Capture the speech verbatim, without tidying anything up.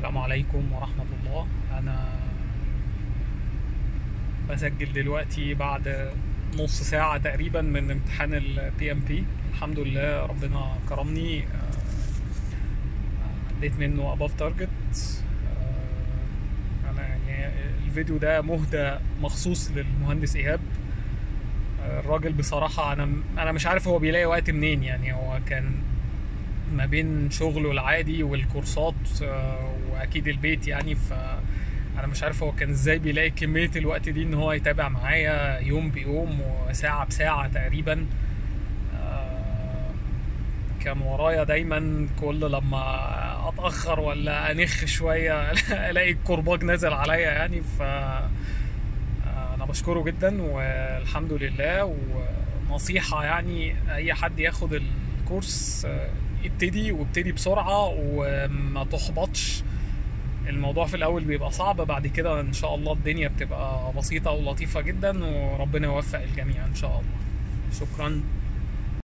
السلام عليكم ورحمة الله. أنا بسجل دلوقتي بعد نص ساعة تقريبا من امتحان ال بي إم بي. الحمد لله ربنا كرمني، آه، عديت منه above target. آه، أنا يعني الفيديو ده مهدى مخصوص للمهندس إيهاب. آه، الراجل بصراحة أنا أنا مش عارف هو بيلاقي وقت منين. يعني هو كان ما بين شغله العادي والكورسات، آه، واكيد البيت، يعني فانا مش عارف هو كان ازاي بيلاقي كمية الوقت دي ان هو يتابع معايا يوم بيوم وساعة بساعة تقريبا. آه، كان ورايا دايما كل لما اتأخر ولا انخ شوية الاقي الكرباج نازل عليا يعني. ف آه، انا بشكره جدا والحمد لله. ونصيحة يعني اي حد ياخد الكورس، آه، ابتدي وابتدي بسرعة وما تحبطش. الموضوع في الأول بيبقى صعب، بعد كده إن شاء الله الدنيا بتبقى بسيطة ولطيفة جدا، وربنا يوفق الجميع إن شاء الله. شكرا.